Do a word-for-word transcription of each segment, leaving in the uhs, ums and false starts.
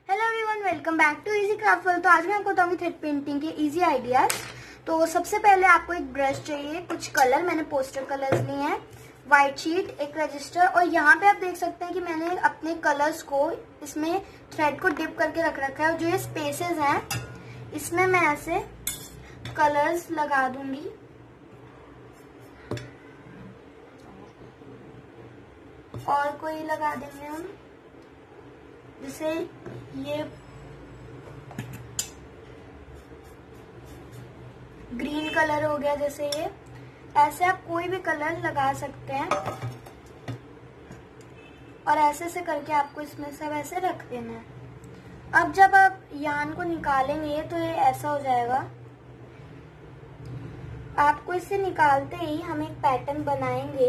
Hello everyone, welcome back to easy craftful. तो आज मैं आपको बताऊंगी थ्रेड पेंटिंग के इजी आइडियाज। तो सबसे पहले आपको एक ब्रश चाहिए, कुछ कलर, मैंने पोस्टर कलर्स लिए हैं, व्हाइट शीट, एक रजिस्टर, और यहाँ पे आप देख सकते हैं कि मैंने अपने कलर्स को इसमें थ्रेड को डिप करके रख रखा है। और जो ये स्पेसेस हैं इसमें मैं ऐसे कलर्स लगा दूंगी। और कोई लगा देंगे हम, जैसे ये ग्रीन कलर हो गया, जैसे ये ऐसे आप कोई भी कलर लगा सकते हैं। और ऐसे से करके आपको इसमें सब ऐसे रख देना है। अब जब आप यार्न को निकालेंगे तो ये ऐसा हो जाएगा। आपको इससे निकालते ही हम एक पैटर्न बनाएंगे।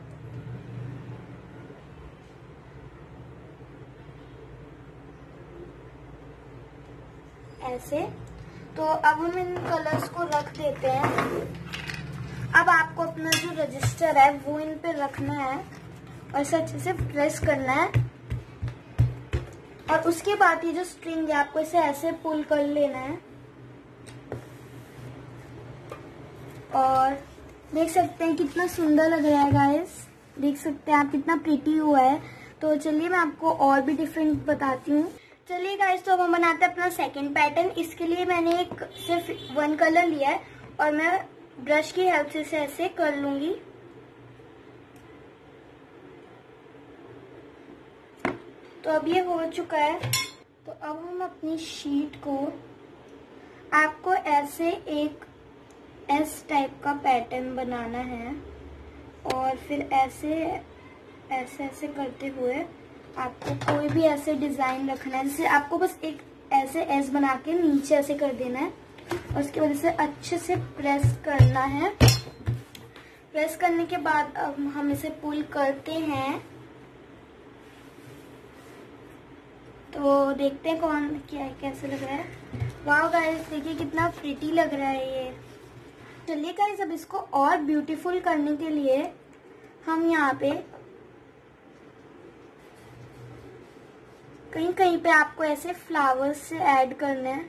ऐसे तो अब हम इन कलर्स को रख देते हैं। अब आपको अपना जो रजिस्टर है वो इन पे रखना है और इसे अच्छे से प्रेस करना है। और उसके बाद ये जो स्ट्रिंग है आपको इसे ऐसे पुल कर लेना है। और देख सकते हैं कितना सुंदर लग रहा है गाइस, देख सकते हैं आप कितना प्रीटी हुआ है। तो चलिए मैं आपको और भी डिफरेंट बताती हूँ। चलिए गाइस, तो अब हम बनाते हैं अपना सेकंड पैटर्न। इसके लिए मैंने एक सिर्फ वन कलर लिया है और मैं ब्रश की हेल्प से इसे ऐसे कर लूंगी। तो अब ये हो चुका है। तो अब हम अपनी शीट को, आपको ऐसे एक एस टाइप का पैटर्न बनाना है और फिर ऐसे ऐसे ऐसे करते हुए आपको कोई भी ऐसे डिजाइन रखना है। जैसे आपको बस एक ऐसे एस बना के नीचे ऐसे कर देना है और उसके बाद इसे अच्छे से प्रेस करना है। प्रेस करने के बाद अब हम इसे पुल करते हैं। तो देखते हैं कौन क्या कैसे लग रहा है। वाह गाइस, देखिए कितना प्रिटी लग रहा है ये। चलिए गाइस, अब इसको और ब्यूटीफुल करने के लिए हम यहाँ पे कहीं कहीं पे आपको ऐसे फ्लावर्स से ऐड करना है।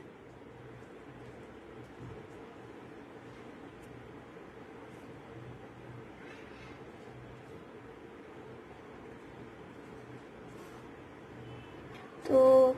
तो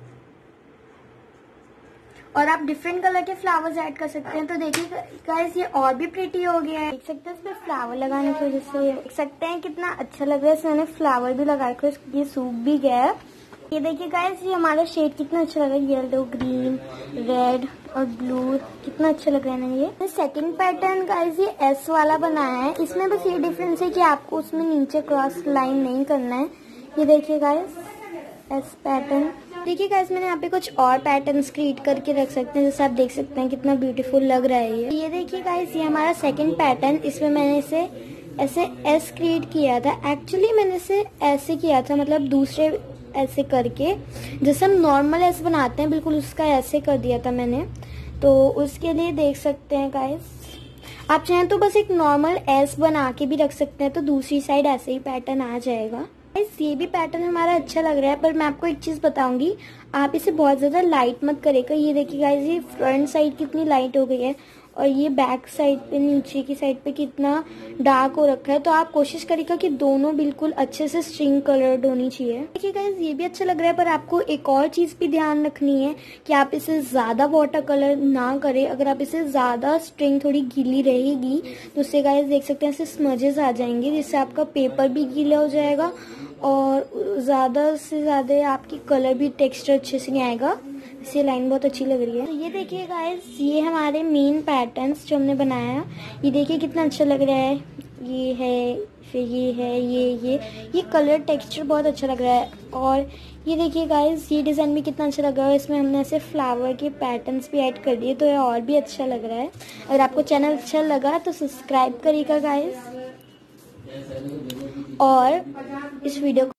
और आप डिफरेंट कलर के फ्लावर्स ऐड कर सकते हैं। तो देखिए गाइस, ये और भी प्रिटी हो गया है। देख सकते हैं इसमें फ्लावर लगाने की वजह से देख सकते हैं कितना अच्छा लग रहा है। इसमें मैंने फ्लावर भी लगा के ये सूख भी गया है। ये देखिए गाइस, ये हमारा शेड कितना अच्छा लग रहा है, येलो, ग्रीन, रेड और ब्लू, कितना अच्छा लग रहा है ना। ये सेकंड पैटर्न गाइस ये एस वाला बनाया है। इसमें बस ये डिफरेंस है कि आपको उसमें नीचे क्रॉस लाइन नहीं करना है। ये देखिए गाइस, एस पैटर्न। देखिए गाइस, मैंने यहाँ पे कुछ और पैटर्न्स क्रिएट करके रख सकते हैं। जैसे आप देख सकते हैं कितना ब्यूटीफुल लग रहा है ये। ये देखिए गाइस, ये हमारा सेकंड पैटर्न। इसमें मैंने इसे ऐसे एस क्रिएट किया था। एक्चुअली मैंने इसे ऐसे किया था, मतलब दूसरे ऐसे करके जैसे हम नॉर्मल ऐसे बनाते हैं, बिल्कुल उसका ऐसे कर दिया था मैंने। तो उसके लिए देख सकते हैं गाइस, आप चाहें तो बस एक नॉर्मल एस बना के भी रख सकते हैं, तो दूसरी साइड ऐसे ही पैटर्न आ जाएगा। गाइस, ये भी पैटर्न हमारा अच्छा लग रहा है, पर मैं आपको एक चीज बताऊंगी, आप इसे बहुत ज्यादा लाइट मत करेगा। ये देखिए गाइस, ये फ्रंट साइड कितनी लाइट हो गई है और ये बैक साइड पे, नीचे की साइड पे कितना डार्क हो रखा है। तो आप कोशिश करिएगा कि दोनों बिल्कुल अच्छे से स्ट्रिंग कलर्ड होनी चाहिए। देखिए गाइस, ये भी अच्छा लग रहा है, पर आपको एक और चीज भी ध्यान रखनी है कि आप इसे ज्यादा वाटर कलर ना करें। अगर आप इसे ज्यादा स्ट्रिंग थोड़ी गीली रहेगी तो उससे गाइस देख सकते हैं ऐसे स्मजेस आ जाएंगे, जिससे आपका पेपर भी गीला हो जाएगा और ज्यादा से ज्यादा आपकी कलर भी टेक्सचर अच्छे से नहीं आएगा। ये लाइन बहुत अच्छी लग रही है। तो ये देखिए गाइस, ये हमारे मेन पैटर्न्स जो हमने बनाया, ये देखिए कितना अच्छा लग रहा है। ये है, फिर ये है, ये ये ये कलर टेक्सचर बहुत अच्छा लग रहा है। और ये देखिए गाइस, ये डिजाइन भी कितना अच्छा लग रहा है। इसमें हमने ऐसे फ्लावर के पैटर्न्स भी ऐड कर दिए, तो ये और भी अच्छा लग रहा है। अगर आपको चैनल अच्छा लगा तो सब्सक्राइब करिएगा गाइस, और इस वीडियो